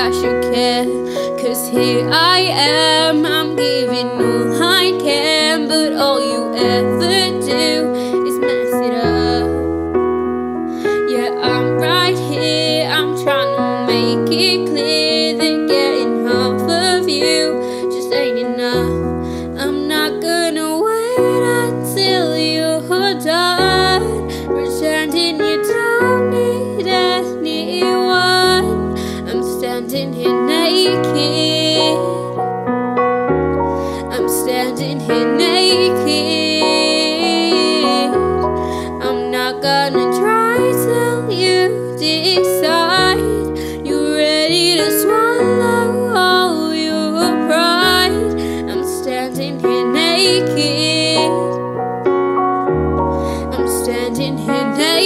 I should care. 'Cause here I am, I'm giving all I can, but all you ever do is mess it up. Yeah, I'm right here, I'm trying to make it clear that getting half of you just ain't enough. I'm not gonna wait until you're done pretending you don't need anyone. I'm standing here naked, I'm standing here naked. I'm not gonna try till you decide you're ready to swallow all your pride. I'm standing here naked, I'm standing here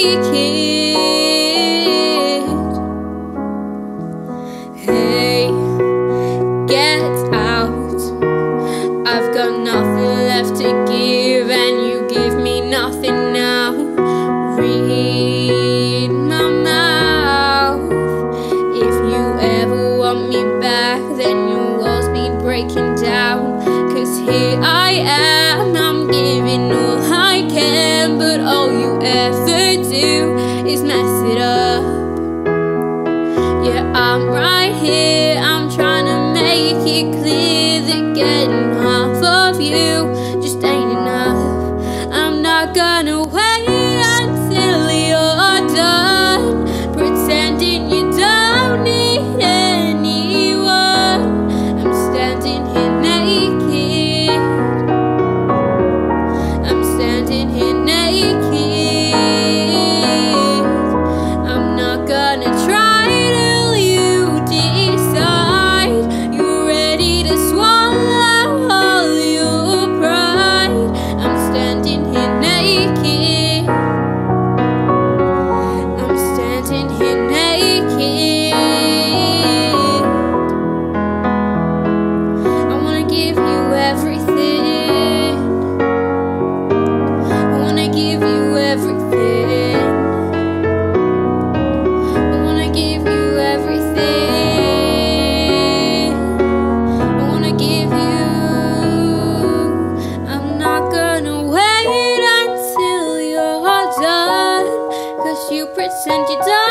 naked. Hey, get out, I've got nothing left to give, and you give me nothing now. Read my mouth. If you ever want me back, then your walls need breaking down. 'Cause here I am, I'm giving all I can, but all you ever do is mess it up. Yeah, I'm right here, I'm trying to make it clear that getting half of you just ain't enough. I'm not gonna wait until you're done pretending you don't need anyone. I'm standing here naked, I'm standing here naked. I'm not gonna try till you decide you're ready to swallow all your pride. I'm standing here naked, I'm standing here naked. I wanna give you everything, I wanna give you everything, I wanna give you everything, I wanna give you. I'm not gonna wait until you're done, 'cause you pretend you don't